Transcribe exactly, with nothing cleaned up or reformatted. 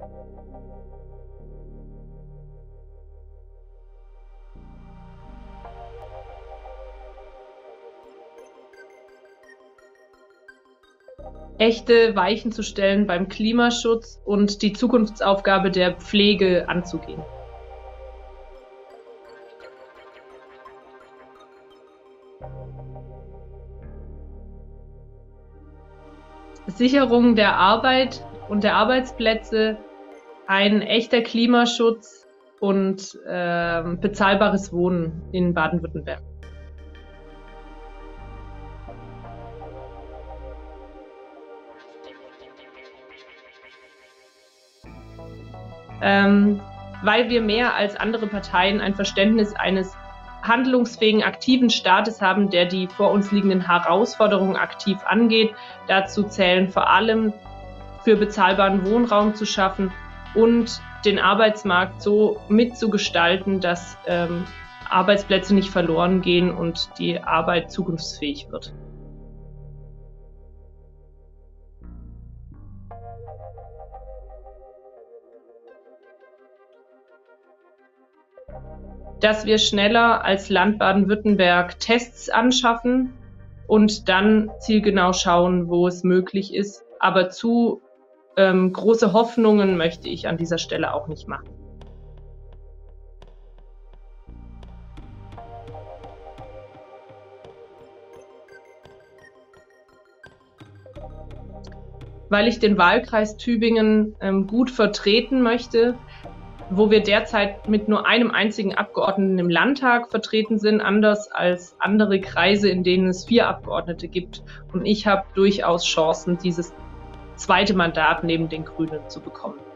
Echte Weichen zu stellen beim Klimaschutz und die Zukunftsaufgabe der Pflege anzugehen. Sicherung der Arbeit und der Arbeitsplätze, ein echter Klimaschutz und äh, bezahlbares Wohnen in Baden-Württemberg. Ähm, weil wir mehr als andere Parteien ein Verständnis eines handlungsfähigen, aktiven Staates haben, der die vor uns liegenden Herausforderungen aktiv angeht. Dazu zählen vor allem, für bezahlbaren Wohnraum zu schaffen und den Arbeitsmarkt so mitzugestalten, dass ähm, Arbeitsplätze nicht verloren gehen und die Arbeit zukunftsfähig wird. Dass wir schneller als Land Baden-Württemberg Tests anschaffen und dann zielgenau schauen, wo es möglich ist. Aber zu ähm, große Hoffnungen möchte ich an dieser Stelle auch nicht machen. Weil ich den Wahlkreis Tübingen ähm, gut vertreten möchte, wo wir derzeit mit nur einem einzigen Abgeordneten im Landtag vertreten sind, anders als andere Kreise, in denen es vier Abgeordnete gibt. Und ich habe durchaus Chancen, dieses zweite Mandat neben den Grünen zu bekommen.